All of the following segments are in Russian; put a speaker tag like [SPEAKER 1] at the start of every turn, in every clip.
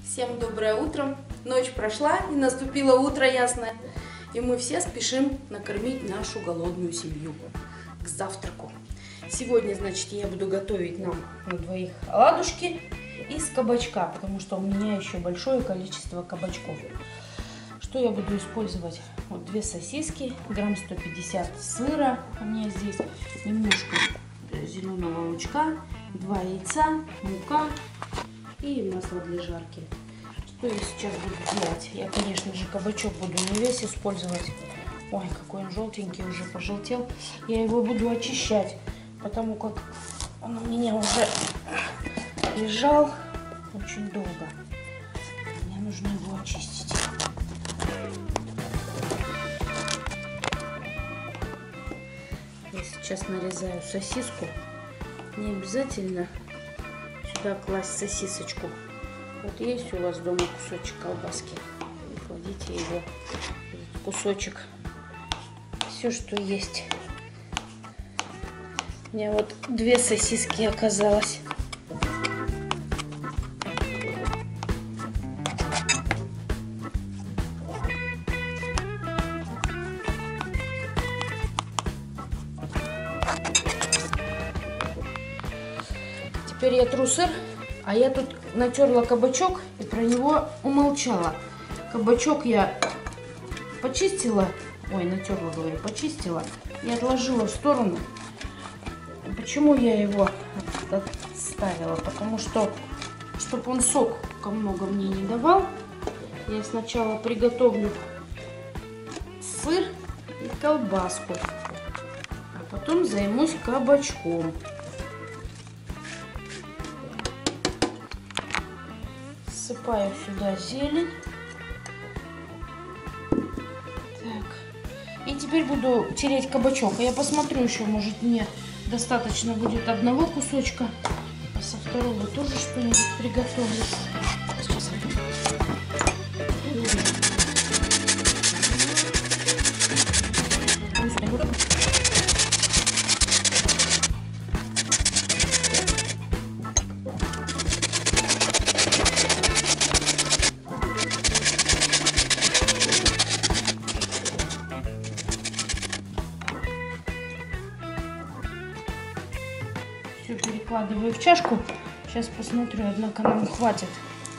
[SPEAKER 1] Всем доброе утро. Ночь прошла и наступило утро ясное. И мы все спешим накормить нашу голодную семью к завтраку. Сегодня, значит, я буду готовить нам на двоих оладушки из кабачка, потому что у меня еще большое количество кабачков. Что я буду использовать? Вот 2 сосиски, грамм 150 сыра у меня здесь, немножко зеленого лучка, 2 яйца, мука и масло для жарки. Что я сейчас буду делать? Я, конечно же, кабачок буду не весь использовать. Ой, какой он желтенький, уже пожелтел. Я его буду очищать, потому как он у меня уже лежал очень долго. Мне нужно его очистить. Я сейчас нарезаю сосиску. Не обязательно сюда класть сосисочку. Вот есть у вас дома кусочек колбаски, кладите его, этот кусочек, все, что есть. У меня вот 2 сосиски оказалось. Теперь я тру сыр. А я тут натерла кабачок и про него умолчала. Кабачок я почистила, натерла, говорю, почистила и отложила в сторону. Почему я его отставила? Потому что, чтобы он сок много мне не давал, я сначала приготовлю сыр и колбаску, а потом займусь кабачком. Всыпаю сюда зелень. Так. И теперь буду тереть кабачок. Я посмотрю еще, может, мне достаточно будет одного кусочка, а со второго тоже что-нибудь приготовлю. Сейчас. Все перекладываю в чашку. Сейчас посмотрю, однако нам хватит.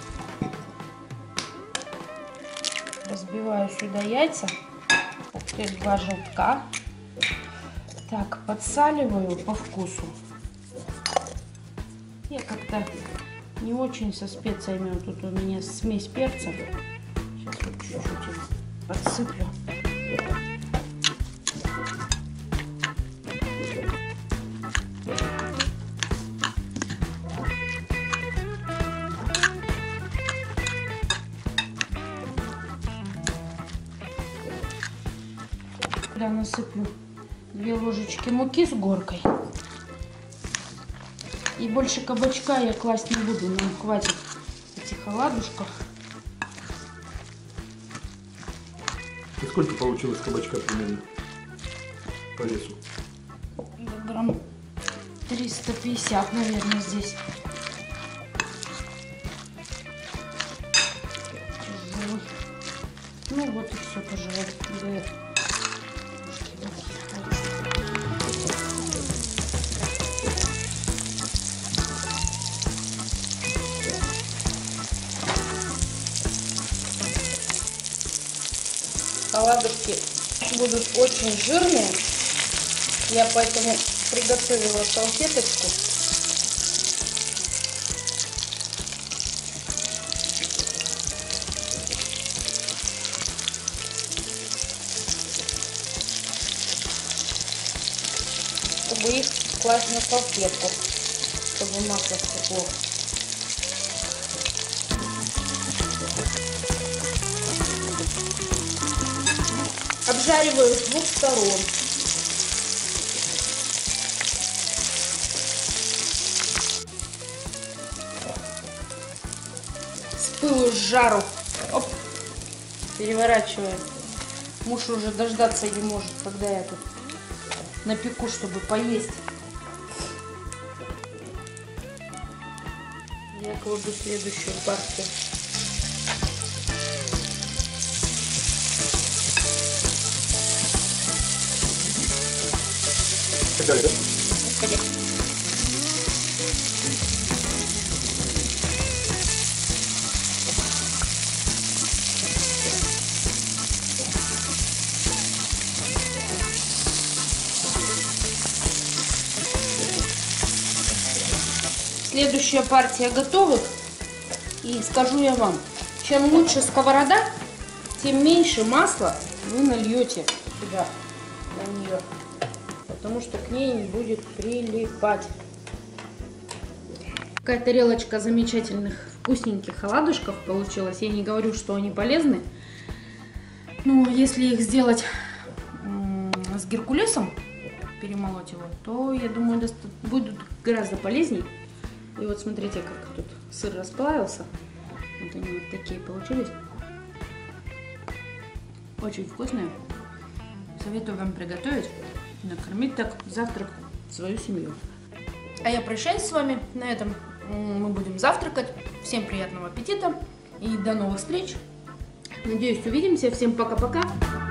[SPEAKER 1] Разбиваю сюда яйца. Ух ты, 2 желтка. Так, подсаливаю по вкусу. Я как-то не очень со специями. Тут у меня смесь перца. Сейчас вот чуть-чуть подсыплю. Насыплю 2 ложечки муки с горкой. И больше кабачка я класть не буду, нам хватит этих оладушков.
[SPEAKER 2] И сколько получилось кабачка примерно по весу?
[SPEAKER 1] Грамм 350, наверное, здесь. Ну вот и все, пожалуй. Оладушки будут очень жирные. Я поэтому приготовила салфеточку. Чтобы их класть на салфетку, чтобы масло стекло. Обжариваю с 2 сторон. С пылу, с жару. Оп. Переворачиваю. Муж уже дождаться не может, когда я тут напеку, чтобы поесть. Я кладу следующую партию.
[SPEAKER 2] Так далее, да?
[SPEAKER 1] Следующая партия готовых. И скажу я вам, чем лучше сковорода, тем меньше масла вы нальете сюда на нее, потому что к ней не будет прилипать. Такая тарелочка замечательных вкусненьких оладушков получилась. Я не говорю, что они полезны, но если их сделать с геркулесом, перемолоть его, то, я думаю, будут гораздо полезней. И вот смотрите, как тут сыр расплавился. Вот они вот такие получились. Очень вкусные. Советую вам приготовить, накормить так завтрак свою семью. А я прощаюсь с вами. На этом мы будем завтракать. Всем приятного аппетита и до новых встреч. Надеюсь, увидимся. Всем пока-пока.